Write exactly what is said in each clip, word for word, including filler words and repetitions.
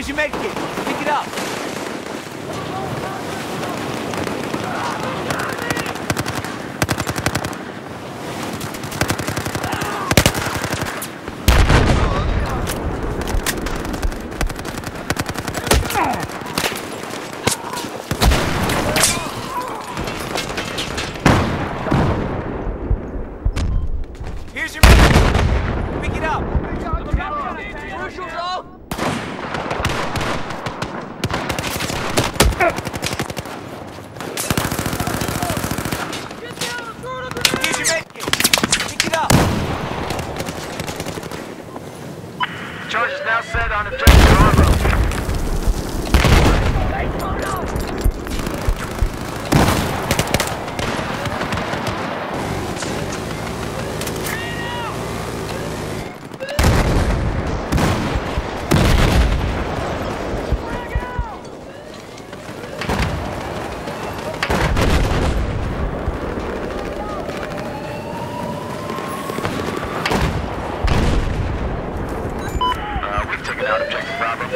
Here's your med kit. Pick it up. Here's your med kit. Pick it up. Charge is now set on objective Bravo. Out objective Bravo.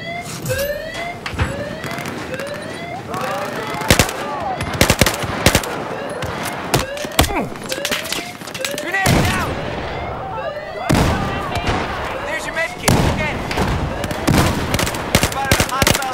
Grenade down! There's your med kit. Again. Spotted a hostile.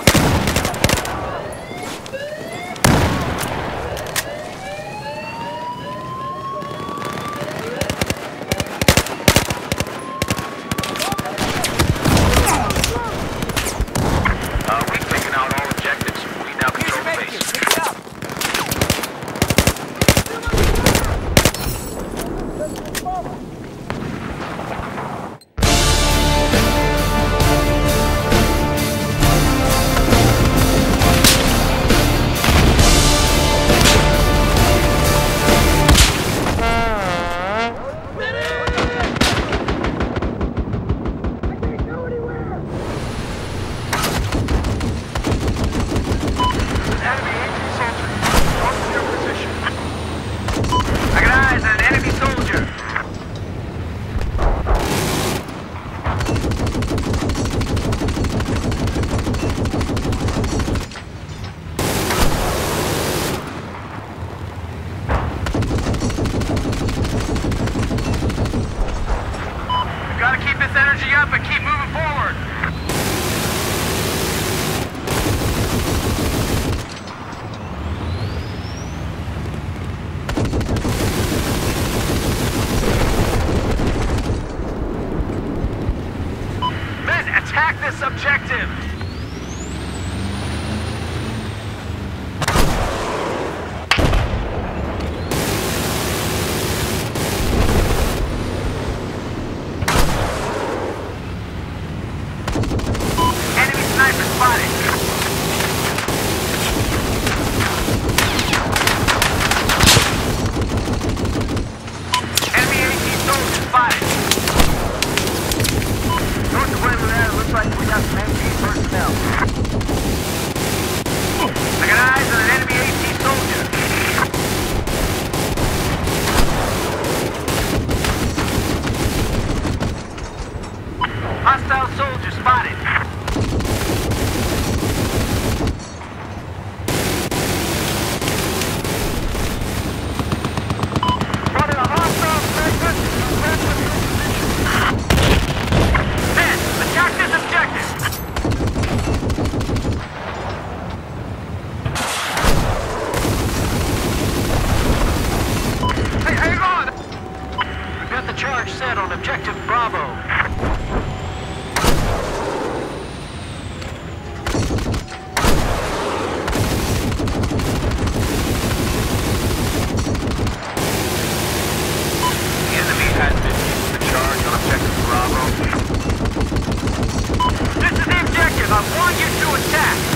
Gotta keep this energy up and keep moving forward. Men, attack this objective. Sniper spotted. Enemy AT soldier spotted. North of where we're at, it looks like we got some A T personnel. I got eyes on an enemy AT soldier. Hostile soldier spotted. Charge set on objective Bravo. The enemy has been using the charge on objective Bravo. This is the objective. I want you to attack.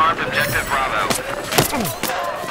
armed objective Bravo.